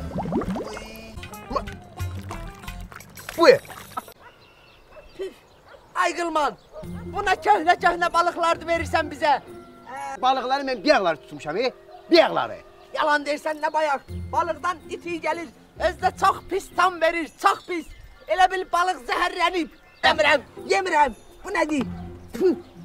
Bu. Ay Qılman, buna köhnə balıqlardı verirsən bizə. Balıqları mən biyaqları tutmuşam, biyaqları. Yalan deyirsən nə bayaq, balıqdan iti gəlir, özdə çox pis tam verir, çox pis. Elə bil balıq zəhərlənib. Demirəm, yemirəm, bu nədir?